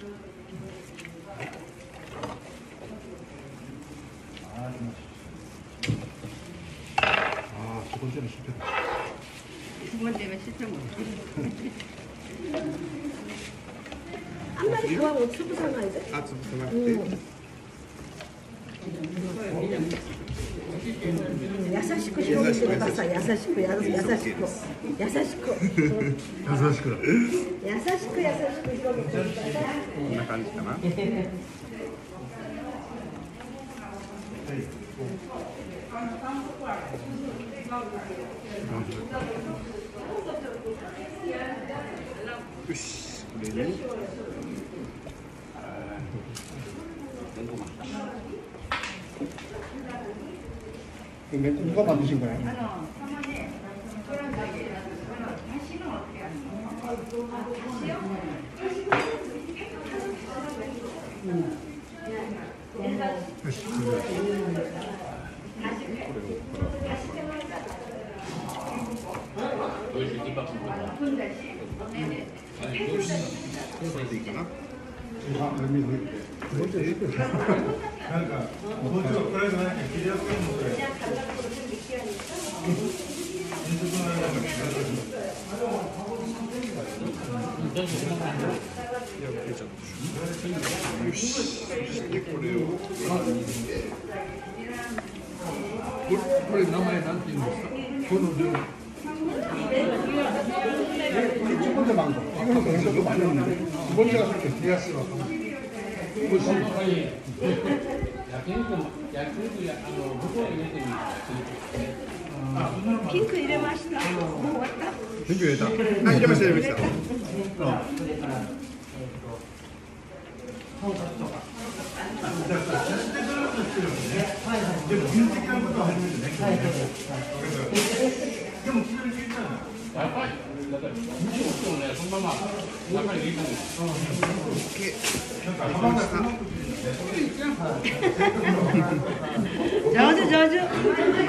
아, 두 번째는 실패다. 두 번째가 실패 못. 한 마리 더 하고 수부 삼아야 돼? 아, 좀 생각해. 야사시코 시험을 봤어. 야사시코, 야사시코, 야사시코, 야사시크라. 야사시코, 야사시코 이거 먹고 싶다. こんな感じかな。よし、これに。누가 만드신 거야?これ名前なんて言うんですか？このルール。첫 번째 망고. 이거는 그래도 많이 없는데 두 번째가 그렇게 디아스가. 핑크 이래 맛있나? 먹었다? 핑크 일단. 아, 이래 맛있다, 이래 맛있다. 저주.